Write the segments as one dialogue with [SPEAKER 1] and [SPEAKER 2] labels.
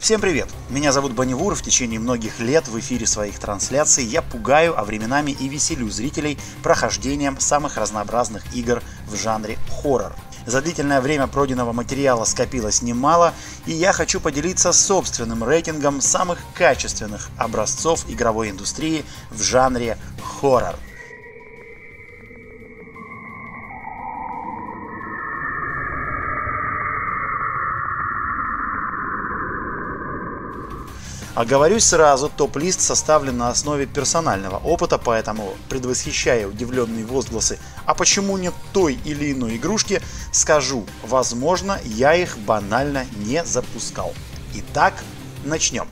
[SPEAKER 1] Всем привет! Меня зовут Бонневур. В течение многих лет в эфире своих трансляций я пугаю, а временами и веселю зрителей прохождением самых разнообразных игр в жанре хоррор. За длительное время пройденного материала скопилось немало, и я хочу поделиться собственным рейтингом самых качественных образцов игровой индустрии в жанре хоррор. Оговорюсь сразу, топ-лист составлен на основе персонального опыта, поэтому, предвосхищая удивленные возгласы «а почему нет той или иной игрушки?», скажу, возможно, я их банально не запускал. Итак, начнем.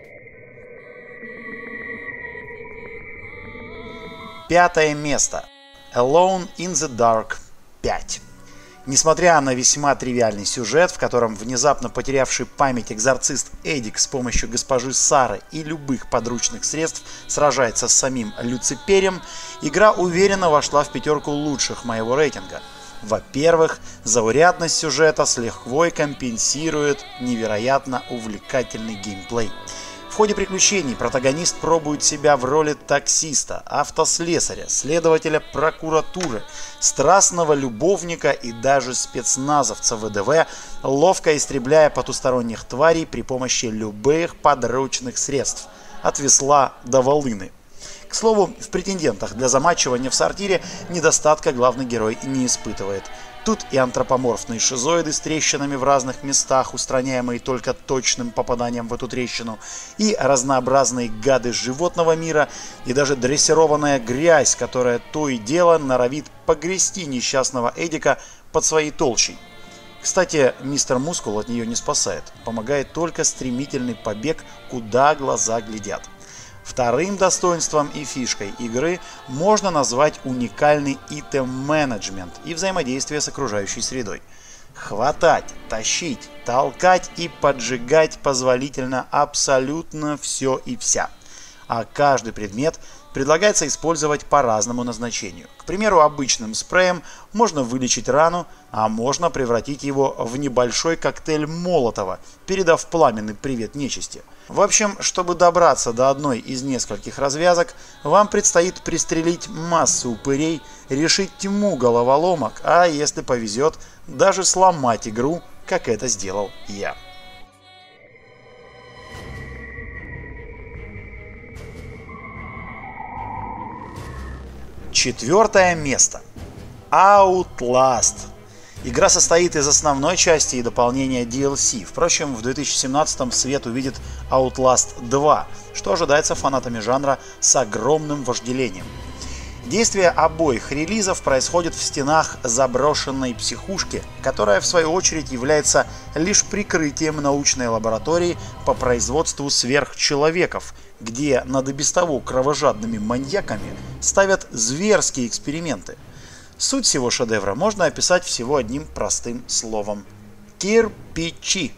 [SPEAKER 1] Пятое место. Alone in the Dark 5. Несмотря на весьма тривиальный сюжет, в котором внезапно потерявший память экзорцист Эдик с помощью госпожи Сары и любых подручных средств сражается с самим Люцифером, игра уверенно вошла в пятерку лучших моего рейтинга. Во-первых, заурядность сюжета с лихвой компенсирует невероятно увлекательный геймплей. В ходе приключений протагонист пробует себя в роли таксиста, автослесаря, следователя прокуратуры, страстного любовника и даже спецназовца ВДВ, ловко истребляя потусторонних тварей при помощи любых подручных средств, от весла до волыны. К слову, в претендентах для замачивания в сортире недостатка главный герой не испытывает. Тут и антропоморфные шизоиды с трещинами в разных местах, устраняемые только точным попаданием в эту трещину, и разнообразные гады животного мира, и даже дрессированная грязь, которая то и дело норовит погрести несчастного Эдика под своей толщей. Кстати, мистер Мускул от нее не спасает, помогает только стремительный побег, куда глаза глядят. Вторым достоинством и фишкой игры можно назвать уникальный итем-менеджмент и взаимодействие с окружающей средой. Хватать, тащить, толкать и поджигать позволительно абсолютно все и вся. А каждый предмет предлагается использовать по разному назначению. К примеру, обычным спреем можно вылечить рану, а можно превратить его в небольшой коктейль Молотова, передав пламенный привет нечисти. В общем, чтобы добраться до одной из нескольких развязок, вам предстоит пристрелить массу упырей, решить тьму головоломок, а если повезет, даже сломать игру, как это сделал я. Четвертое место. Outlast. Игра состоит из основной части и дополнения DLC. Впрочем, в 2017-м свет увидит Outlast 2, что ожидается фанатами жанра с огромным вожделением. Действие обоих релизов происходит в стенах заброшенной психушки, которая в свою очередь является лишь прикрытием научной лаборатории по производству сверхчеловеков, где над и без того кровожадными маньяками ставят зверские эксперименты. Суть всего шедевра можно описать всего одним простым словом – кирпичи.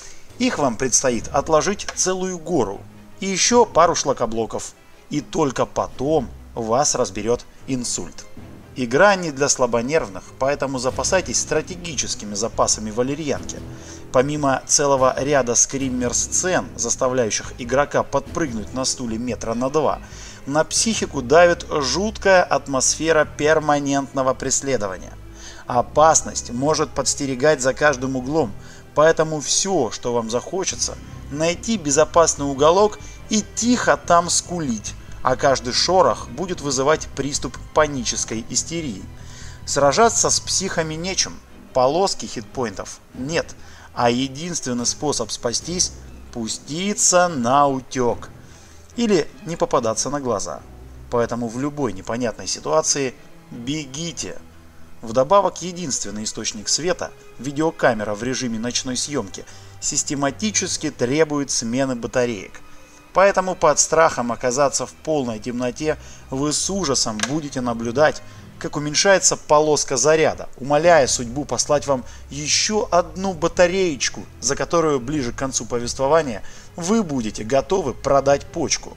[SPEAKER 1] Их вам предстоит отложить целую гору и еще пару шлакоблоков, и только потом вас разберет инсульт. Игра не для слабонервных, поэтому запасайтесь стратегическими запасами валерьянки. Помимо целого ряда скриммер-сцен, заставляющих игрока подпрыгнуть на стуле метра на 2, на психику давит жуткая атмосфера перманентного преследования. Опасность может подстерегать за каждым углом, поэтому все, что вам захочется, найти безопасный уголок и тихо там скулить, а каждый шорох будет вызывать приступ панической истерии. Сражаться с психами нечем, полоски хитпоинтов нет, а единственный способ спастись – пуститься на утек или не попадаться на глаза. Поэтому в любой непонятной ситуации бегите. Вдобавок, единственный источник света, видеокамера в режиме ночной съемки, систематически требует смены батареек. Поэтому под страхом оказаться в полной темноте вы с ужасом будете наблюдать, как уменьшается полоска заряда, умоляя судьбу послать вам еще одну батареечку, за которую ближе к концу повествования вы будете готовы продать почку.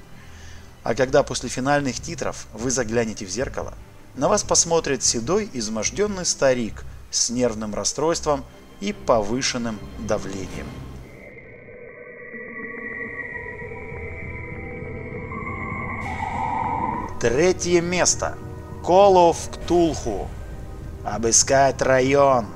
[SPEAKER 1] А когда после финальных титров вы заглянете в зеркало, на вас посмотрит седой изможденный старик с нервным расстройством и повышенным давлением. Третье место. Call of Cthulhu. Обыскать район.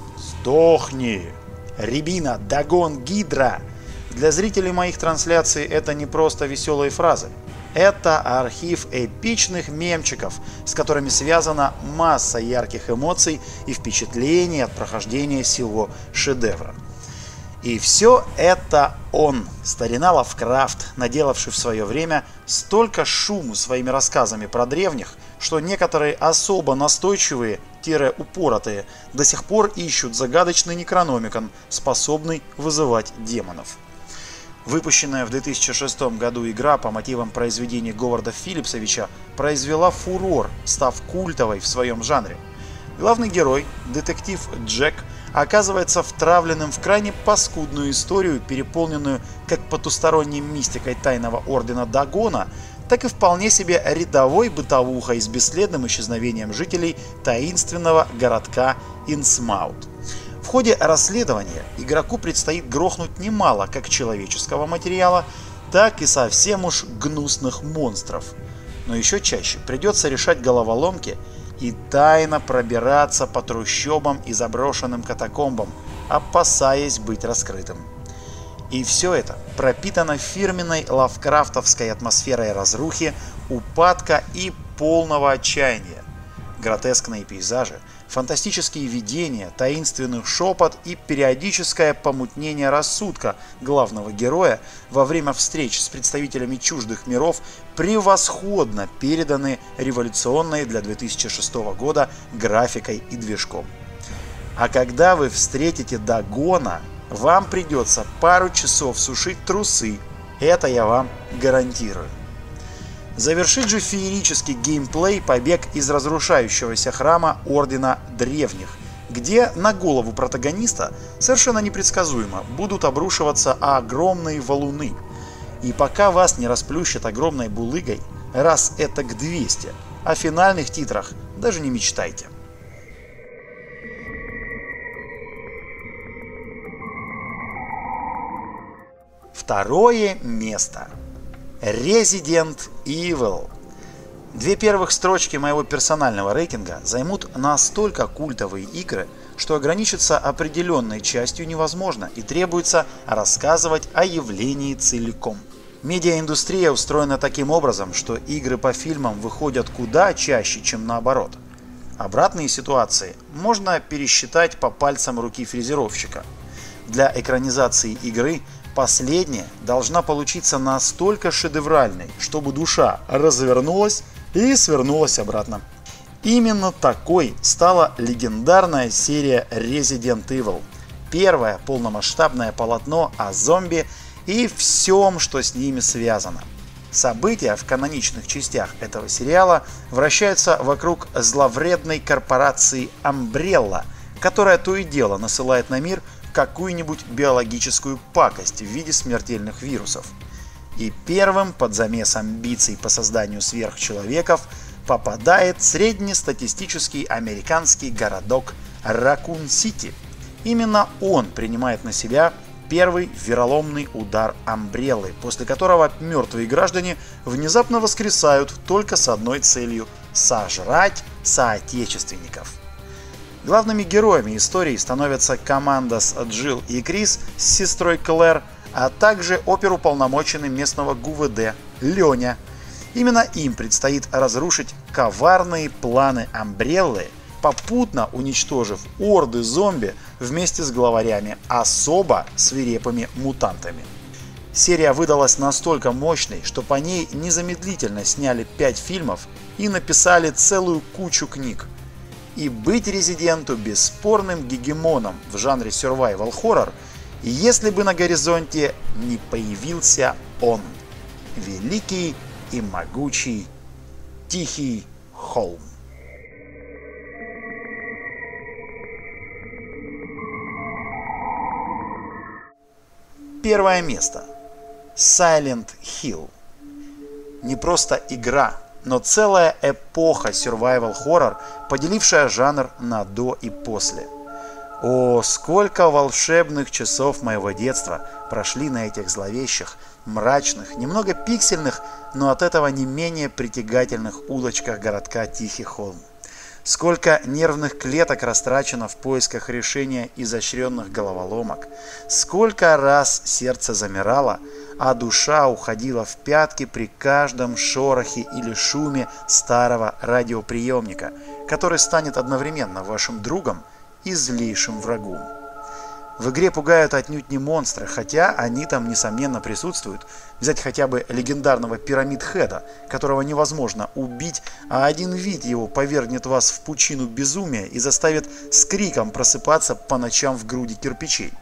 [SPEAKER 1] Сдохни. Рябина, догон Гидра. Для зрителей моих трансляций это не просто веселые фразы. Это архив эпичных мемчиков, с которыми связана масса ярких эмоций и впечатлений от прохождения сего шедевра. И все это он, старина Лавкрафт, наделавший в свое время столько шуму своими рассказами про древних, что некоторые особо настойчивые-упоротые до сих пор ищут загадочный некрономикон, способный вызывать демонов. Выпущенная в 2006 году игра по мотивам произведений Говарда Филлипсовича произвела фурор, став культовой в своем жанре. Главный герой, детектив Джек, оказывается втравленным в крайне паскудную историю, переполненную как потусторонней мистикой тайного ордена Дагона, так и вполне себе рядовой бытовухой с бесследным исчезновением жителей таинственного городка Инсмаут. В ходе расследования игроку предстоит грохнуть немало как человеческого материала, так и совсем уж гнусных монстров. Но еще чаще придется решать головоломки и тайно пробираться по трущобам и заброшенным катакомбам, опасаясь быть раскрытым. И все это пропитано фирменной лавкрафтовской атмосферой разрухи, упадка и полного отчаяния. Гротескные пейзажи, фантастические видения, таинственный шепот и периодическое помутнение рассудка главного героя во время встреч с представителями чуждых миров превосходно переданы революционной для 2006 года графикой и движком. А когда вы встретите Дагона, вам придется пару часов сушить трусы, это я вам гарантирую. Завершит же феерический геймплей побег из разрушающегося храма Ордена Древних, где на голову протагониста совершенно непредсказуемо будут обрушиваться огромные валуны. И пока вас не расплющат огромной булыгой, раз этак 200, о финальных титрах даже не мечтайте. Второе место. Resident Evil. Две первых строчки моего персонального рейтинга займут настолько культовые игры, что ограничиться определенной частью невозможно и требуется рассказывать о явлении целиком. Медиаиндустрия устроена таким образом, что игры по фильмам выходят куда чаще, чем наоборот. Обратные ситуации можно пересчитать по пальцам руки фрезеровщика. Для экранизации игры последняя должна получиться настолько шедевральной, чтобы душа развернулась и свернулась обратно. Именно такой стала легендарная серия Resident Evil. Первое полномасштабное полотно о зомби и всем, что с ними связано. События в каноничных частях этого сериала вращаются вокруг зловредной корпорации Umbrella, которая то и дело насылает на мир какую-нибудь биологическую пакость в виде смертельных вирусов. И первым под замес амбиций по созданию сверхчеловеков попадает среднестатистический американский городок Ракун-Сити. Именно он принимает на себя первый вероломный удар Амбреллы, после которого мертвые граждане внезапно воскресают только с одной целью – сожрать соотечественников. Главными героями истории становятся командос Джилл и Крис с сестрой Клэр, а также оперуполномоченный местного ГУВД Леня. Именно им предстоит разрушить коварные планы Амбреллы, попутно уничтожив орды зомби вместе с главарями особо свирепыми мутантами. Серия выдалась настолько мощной, что по ней незамедлительно сняли 5 фильмов и написали целую кучу книг. И быть Резиденту бесспорным гегемоном в жанре survival horror, если бы на горизонте не появился он, великий и могучий Тихий холм. Первое место. Silent Hill. Не просто игра, но целая эпоха survival horror, поделившая жанр на до и после. О, сколько волшебных часов моего детства прошли на этих зловещих, мрачных, немного пиксельных, но от этого не менее притягательных улочках городка Тихий Холм. Сколько нервных клеток растрачено в поисках решения изощренных головоломок. Сколько раз сердце замирало, а душа уходила в пятки при каждом шорохе или шуме старого радиоприемника, который станет одновременно вашим другом и злейшим врагом. В игре пугают отнюдь не монстры, хотя они там несомненно присутствуют. Взять хотя бы легендарного Пирамид Хеда, которого невозможно убить, а один вид его повергнет вас в пучину безумия и заставит с криком просыпаться по ночам в груди кирпичей.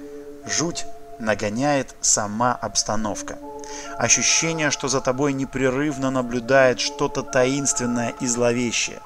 [SPEAKER 1] Жуть нагоняет сама обстановка. Ощущение, что за тобой непрерывно наблюдает что-то таинственное и зловещее.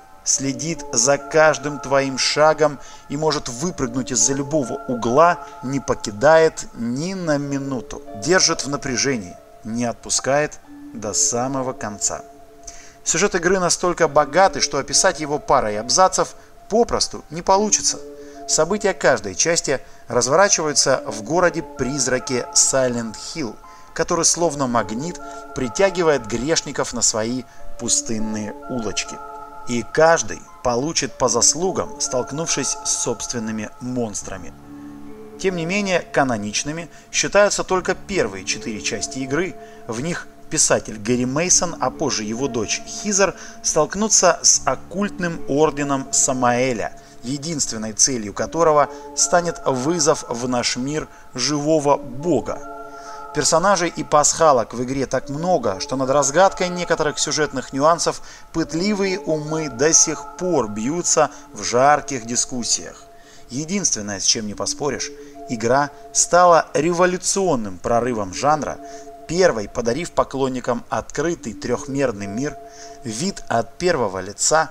[SPEAKER 1] Следит за каждым твоим шагом и может выпрыгнуть из-за любого угла, не покидает ни на минуту, держит в напряжении, не отпускает до самого конца. Сюжет игры настолько богатый, что описать его парой абзацев попросту не получится. События каждой части разворачиваются в городе-призраке Silent Hill, который словно магнит притягивает грешников на свои пустынные улочки. И каждый получит по заслугам, столкнувшись с собственными монстрами. Тем не менее, каноничными считаются только первые 4 части игры. В них писатель Гэри Мейсон, а позже его дочь Хизер столкнутся с оккультным орденом Самаэля, единственной целью которого станет вызов в наш мир живого бога. Персонажей и пасхалок в игре так много, что над разгадкой некоторых сюжетных нюансов пытливые умы до сих пор бьются в жарких дискуссиях. Единственное, с чем не поспоришь, игра стала революционным прорывом жанра, первой подарив поклонникам открытый трехмерный мир, вид от первого лица,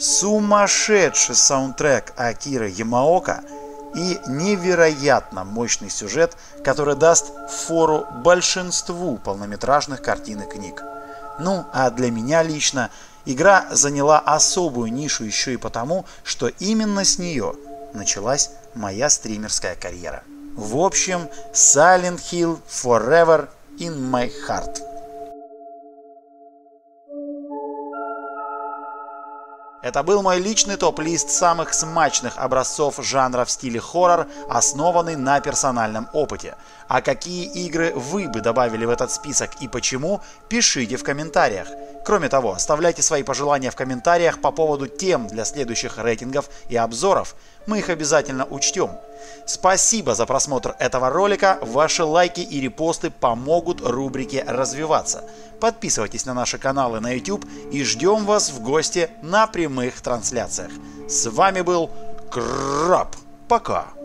[SPEAKER 1] сумасшедший саундтрек Акиры Ямаока и невероятно мощный сюжет, который даст фору большинству полнометражных картин и книг. Ну, а для меня лично игра заняла особую нишу еще и потому, что именно с нее началась моя стримерская карьера. В общем, Silent Hill Forever in my heart. Это был мой личный топ-лист самых смачных образцов жанра в стиле хоррор, основанный на персональном опыте. А какие игры вы бы добавили в этот список и почему, пишите в комментариях. Кроме того, оставляйте свои пожелания в комментариях по поводу тем для следующих рейтингов и обзоров. Мы их обязательно учтем. Спасибо за просмотр этого ролика. Ваши лайки и репосты помогут рубрике развиваться. Подписывайтесь на наши каналы на YouTube и ждем вас в гости на прямых трансляциях. С вами был Краб. Пока.